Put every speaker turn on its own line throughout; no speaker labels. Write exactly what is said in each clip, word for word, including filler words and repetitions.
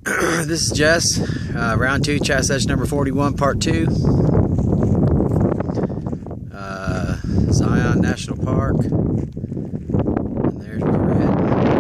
This is Jess, uh, round two, chat session number forty-one, part two. Uh, Zion National Park. And there's where we're heading.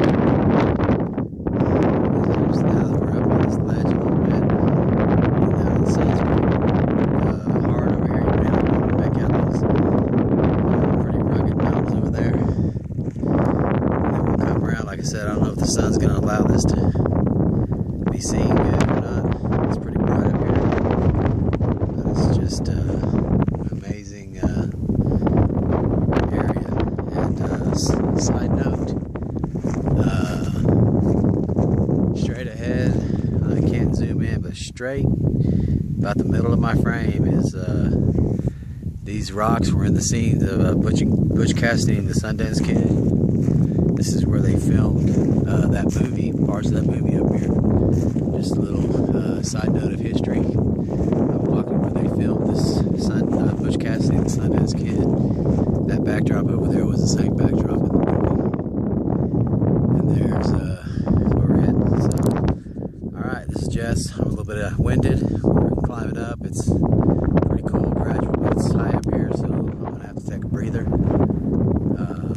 Just now that we're up on this ledge a little bit. And now the sun's uh, hard over here. You may not be able to make out those uh, pretty rugged mountains over there. And then we'll come around. Like I said, I don't know if the sun's going to allow this to be seen good or not. It's pretty bright up here, but it's just uh, amazing uh, area. And uh, side note, uh, straight ahead, I can't zoom in, but straight about the middle of my frame is uh, these rocks were in the scenes of uh, Butch, Butch Cassidy and the Sundance Kid. This is where they filmed uh, that movie, parts of that movie up here. Just a little uh, side note of history. I'm walking where they filmed this Sun, uh, Butch Cassidy and the Sundance Kid. That backdrop over there was the same backdrop in the movie. And there's uh, where we're heading. So, alright, this is Jess. I'm a little bit uh, winded. We're climbing up. It's pretty cool, gradual, but it's high up here, so I'm going to have to take a breather. Um,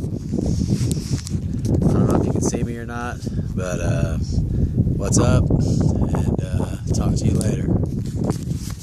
I don't know if you can see me or not, but uh, what's up, and uh, talk to you later.